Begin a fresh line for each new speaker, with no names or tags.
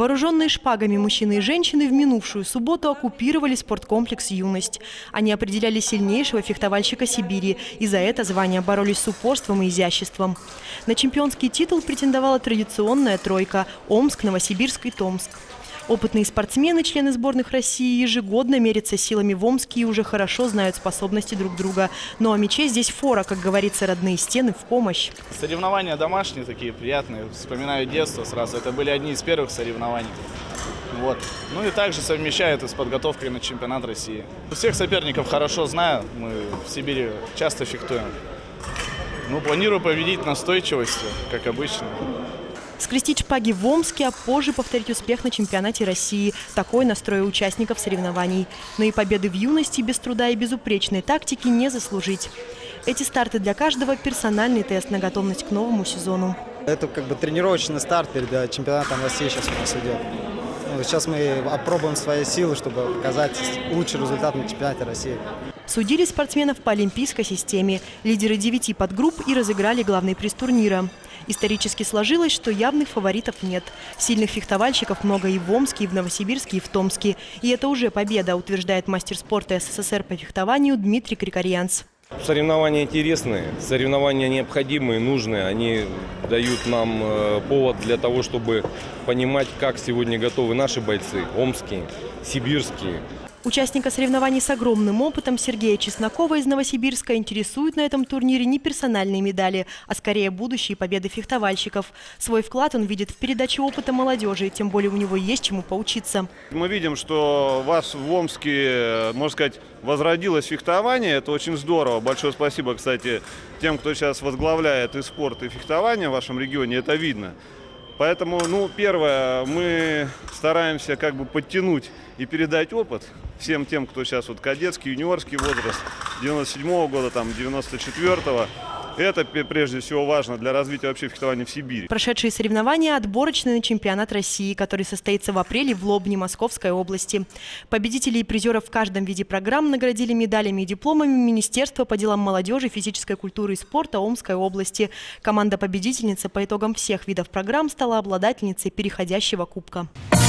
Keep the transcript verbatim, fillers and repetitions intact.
Вооруженные шпагами мужчины и женщины в минувшую субботу оккупировали спорткомплекс «Юность». Они определяли сильнейшего фехтовальщика Сибири, и за это звание боролись с упорством и изяществом. На чемпионский титул претендовала традиционная тройка – Омск, Новосибирск и Томск. Опытные спортсмены, члены сборных России, ежегодно мерятся силами в Омске и уже хорошо знают способности друг друга. Но о мяче здесь фора, как говорится, родные стены в помощь.
Соревнования домашние такие, приятные. Вспоминаю детство сразу. Это были одни из первых соревнований. Вот. Ну и также совмещаю это с подготовкой на чемпионат России. Всех соперников хорошо знаю. Мы в Сибири часто фехтуем. Ну, планирую победить настойчивостью, как обычно.
Скрестить шпаги в Омске, а позже повторить успех на чемпионате России. Такой настрой у участников соревнований. Но и победы в юности без труда и безупречной тактики не заслужить. Эти старты для каждого – персональный тест на готовность к новому сезону.
Это как бы тренировочный старт перед чемпионатом России сейчас у нас идет. Сейчас мы опробуем свои силы, чтобы показать лучший результат на чемпионате России.
Судили спортсменов по олимпийской системе. Лидеры девяти подгрупп и разыграли главный приз турнира. Исторически сложилось, что явных фаворитов нет. Сильных фехтовальщиков много и в Омске, и в Новосибирске, и в Томске. И это уже победа, утверждает мастер спорта СССР по фехтованию Дмитрий Крикорьянц.
Соревнования интересные, соревнования необходимые, нужные. Они дают нам повод для того, чтобы понимать, как сегодня готовы наши бойцы, омские, сибирские.
Участника соревнований с огромным опытом Сергея Чеснокова из Новосибирска интересуют на этом турнире не персональные медали, а скорее будущие победы фехтовальщиков. Свой вклад он видит в передаче опыта молодежи, тем более у него есть чему поучиться.
Мы видим, что у вас в Омске, можно сказать, возродилось фехтование. Это очень здорово. Большое спасибо, кстати, тем, кто сейчас возглавляет и спорт, и фехтование в вашем регионе. Это видно. Поэтому, ну, первое, мы стараемся как бы подтянуть и передать опыт всем тем, кто сейчас вот кадетский, юниорский возраст, девяносто седьмого года, там, девяносто четвёртого. Это прежде всего важно для развития вообще фехтования в Сибири.
Прошедшие соревнования отборочные на чемпионат России, который состоится в апреле в Лобне, Московской области. Победителей и призеров в каждом виде программ наградили медалями и дипломами Министерства по делам молодежи, физической культуры и спорта Омской области. Команда победительницы по итогам всех видов программ стала обладательницей переходящего кубка.